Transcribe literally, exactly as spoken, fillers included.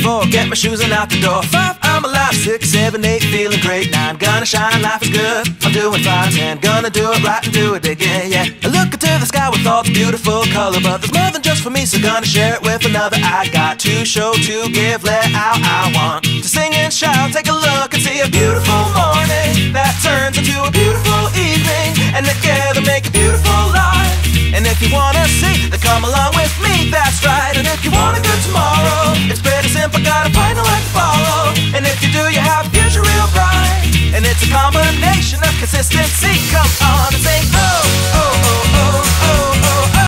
Four, get my shoes and out the door. Five, I'm alive. Six, seven, eight, feeling great. Nine, gonna shine, life is good, I'm doing fine. Ten, gonna do it right and do it again, yeah. I look into the sky with all the beautiful color, but there's more than just for me, so gonna share it with another. I got to show, to give, let out. I want to sing and shout. Take a look and see a beautiful morning that turns into a beautiful evening, and together make a beautiful life. And if you wanna see, then come along with me, that's right. And if you want a good tomorrow, it's pretty simple, got a final life to follow. And if you do, you have a future real bright. And it's a combination of consistency, come on.